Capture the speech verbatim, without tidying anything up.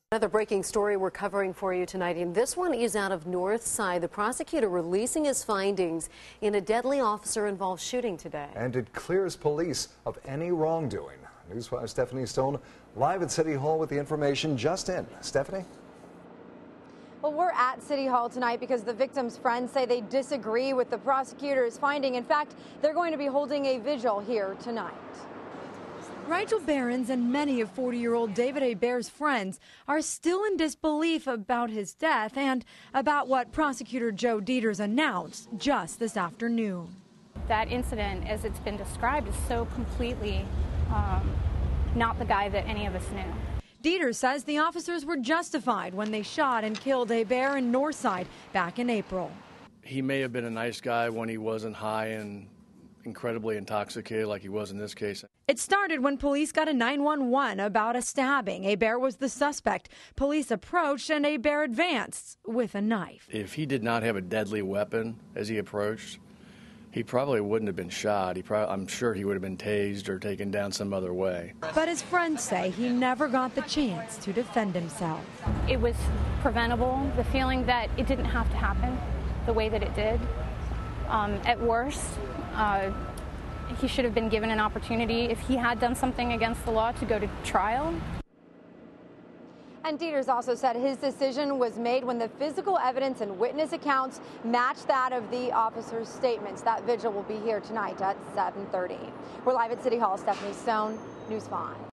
Another breaking story we're covering for you tonight, and this one is out of Northside. The prosecutor releasing his findings in a deadly officer-involved shooting today. And it clears police of any wrongdoing. News five's Stephanie Stone live at City Hall with the information just in. Stephanie? Well, we're at City Hall tonight because the victim's friends say they disagree with the prosecutor's finding. In fact, they're going to be holding a vigil here tonight. Rigel Behrens and many of forty-year-old David Hebert's friends are still in disbelief about his death and about what Prosecutor Joe Dieters announced just this afternoon. That incident, as it's been described, is so completely um, not the guy that any of us knew. Dieters says the officers were justified when they shot and killed Hebert in Northside back in April. He may have been a nice guy when he wasn't high and incredibly intoxicated like he was in this case. It started when police got a nine one one about a stabbing. Hebert was the suspect. Police approached and Hebert advanced with a knife. If he did not have a deadly weapon as he approached, he probably wouldn't have been shot. He probably, I'm sure he would have been tased or taken down some other way. But his friends say he never got the chance to defend himself. It was preventable, the feeling that it didn't have to happen the way that it did. Um, at worst, uh, he should have been given an opportunity, if he had done something against the law, to go to trial. And Dieters also said his decision was made when the physical evidence and witness accounts matched that of the officers' statements. That vigil will be here tonight at seven thirty. We're live at City Hall. Stephanie Stone, News five.